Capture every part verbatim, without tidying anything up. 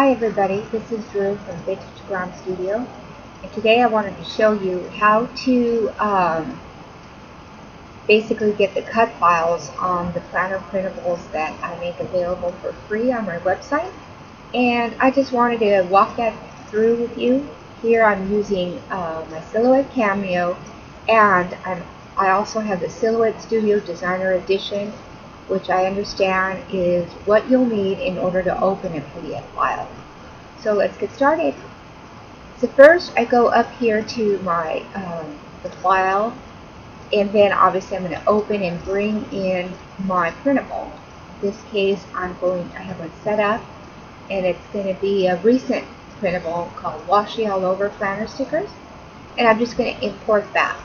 Hi everybody, this is Drew from Vintage Glam Studio, and today I wanted to show you how to um, basically get the cut files on the planner printables that I make available for free on my website. And I just wanted to walk that through with you. Here I'm using uh, my Silhouette Cameo, and I'm, I also have the Silhouette Studio Designer Edition, which I understand is what you'll need in order to open a P D F file. So let's get started. So first I go up here to my um, the file, and then obviously I'm going to open and bring in my printable. In this case I'm going I have one set up, and it's going to be a recent printable called Washi All Over Planner Stickers, and I'm just going to import that.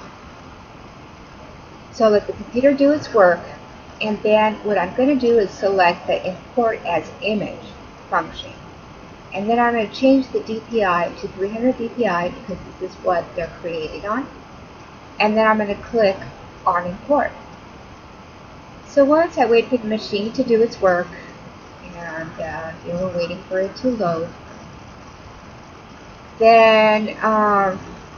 So let the computer do its work. And then what I'm going to do is select the Import as Image function. And then I'm going to change the D P I to three hundred D P I because this is what they're created on. And then I'm going to click on Import. So once I wait for the machine to do its work, and uh, you know, we're waiting for it to load, then um,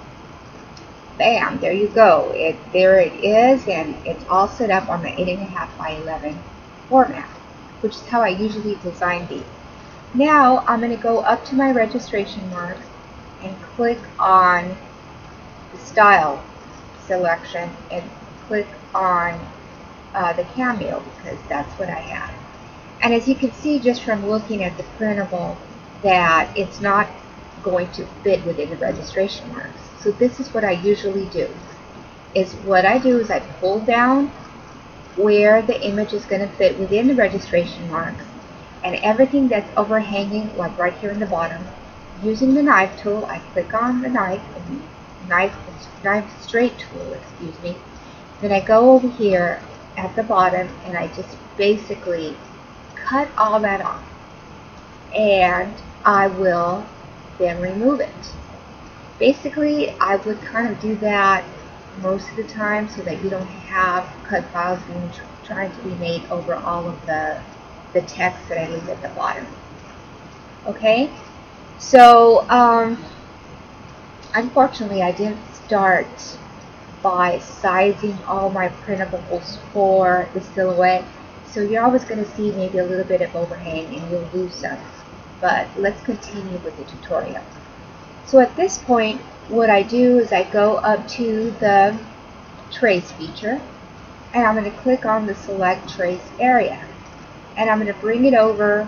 bam, there you go. It there it is, and it's all set up on the eight and a half by eleven format, which is how I usually design these. Now I'm going to go up to my registration marks and click on the style selection and click on uh, the Cameo, because that's what I have. And as you can see just from looking at the printable, that it's not going to fit within the registration marks. So this is what I usually do. Is what I do is I pull down where the image is going to fit within the registration marks, and everything that's overhanging, like right here in the bottom, using the knife tool, I click on the knife, knife, knife straight tool, excuse me. Then I go over here at the bottom and I just basically cut all that off, and I will then remove it. Basically, I would kind of do that most of the time so that you don't have cut files being tr trying to be made over all of the, the text that I leave at the bottom. Okay, so um, unfortunately I didn't start by sizing all my printables for the Silhouette, so you're always going to see maybe a little bit of overhang and you'll lose some. But let's continue with the tutorial. So at this point, what I do is I go up to the trace feature, and I'm going to click on the select trace area, and I'm going to bring it over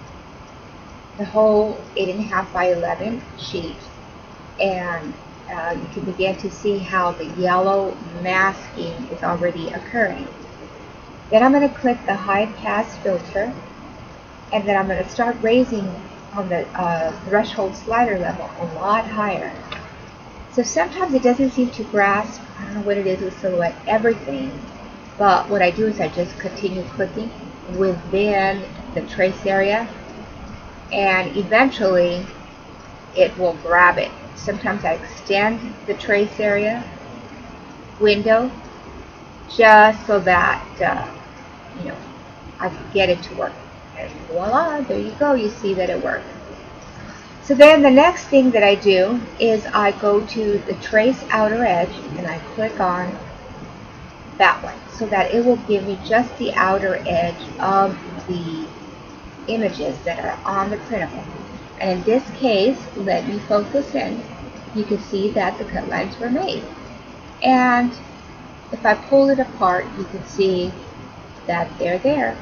the whole eight and a half by eleven sheet, and uh, you can begin to see how the yellow masking is already occurring. Then I'm going to click the hide pass filter, and then I'm going to start raising on the uh, threshold slider level a lot higher. So sometimes it doesn't seem to grasp, I don't know what it is with Silhouette, everything, but what I do is I just continue clicking within the trace area, and eventually it will grab it. Sometimes I extend the trace area window just so that uh, you know, I can get it to work. And voila, there you go, you see that it worked. So then the next thing that I do is I go to the trace outer edge and I click on that one so that it will give me just the outer edge of the images that are on the printable. And in this case, let me focus in, you can see that the cut lines were made. And if I pull it apart, you can see that they're there.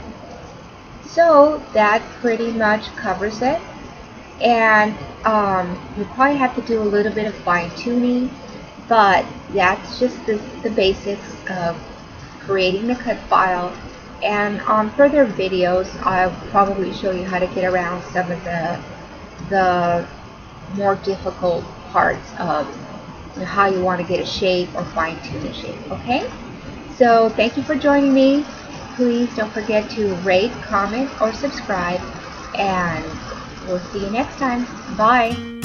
So that pretty much covers it, and um, you probably have to do a little bit of fine-tuning, but that's just the, the basics of creating the cut file. And on further videos I'll probably show you how to get around some of the the more difficult parts of, you know, how you want to get a shape or fine-tune a shape. Okay, so thank you for joining me. Please don't forget to rate, comment, or subscribe, and we'll see you next time. Bye.